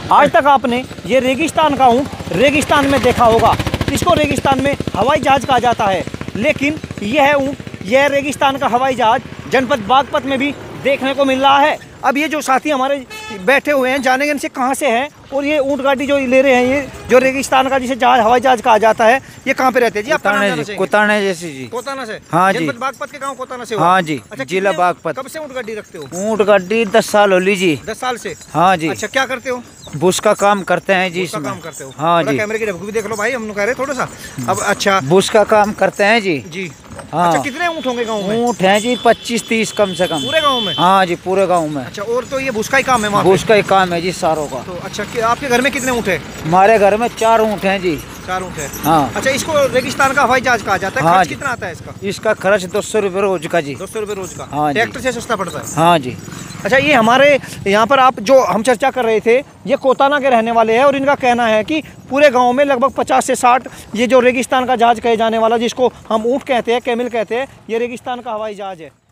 आज तक आपने ये रेगिस्तान का ऊँट रेगिस्तान में देखा होगा, इसको रेगिस्तान में हवाई जहाज़ कहा जाता है। लेकिन यह ऊँट, यह रेगिस्तान का हवाई जहाज़ जनपद बागपत में भी देखने को मिल रहा है। अब ये जो साथी हमारे बैठे हुए हैं, जानेंगे इनसे कहाँ से हैं और ये ऊँट गाड़ी जो ले रहे हैं, ये जो रेगिस्तान का जिसे जहाज हवाई जहाज कहा जाता है, ये कहाँ पे रहते हैं जी? आप कोताना जैसी जी। कोताना से? हाँ जी। जनपद बागपत के गांव कोताना से हो? हाँ जी। अच्छा, जिला बागपत। कब से ऊँट गाड़ी रखते हो? ऊँट गाड़ी 10 साल हो लीजिए। 10 साल से? हाँ जी। अच्छा, क्या करते हो? बुश का काम करते हैं जी। इसमें काम करते हो? हाँ जी। कैमरे की ढबकी भी देख लो भाई, हम लोग कह रहे थोड़ा सा। अब अच्छा, बुश का काम करते हैं जी। जी। हाँ। अच्छा, कितने ऊँट होंगे गाँव में? ऊँट हैं जी 25-30 कम से कम पूरे गाँव में? हाँ जी, पूरे गाँव में। अच्छा, और तो ये बुश का ही काम है वहाँ पे? बुश का ही काम है जी सारों का। तो अच्छा, आपके घर में कितने ऊँट है? हमारे घर में 4 ऊँट हैं जी। 4 ऊँट है? हाँ। अच्छा, इसको रेगिस्तान का हवाई जहाज कहा जाता है। हाँ खर्च जी। कितना आता है इसका? इसका खर्च 200 रुपये रोज का जी। 200 रुपये रोज का? हाँ जी। ट्रैक्टर से सस्ता पड़ता है? हाँ जी। अच्छा, ये हमारे यहाँ पर आप जो हम चर्चा कर रहे थे, ये कोताना के रहने वाले हैं और इनका कहना है कि पूरे गांव में लगभग 50 से 60 ये जो रेगिस्तान का जहाज कहे जाने वाला, जिसको हम ऊँट कहते हैं, कैमिल कहते हैं, ये रेगिस्तान का हवाई जहाज है।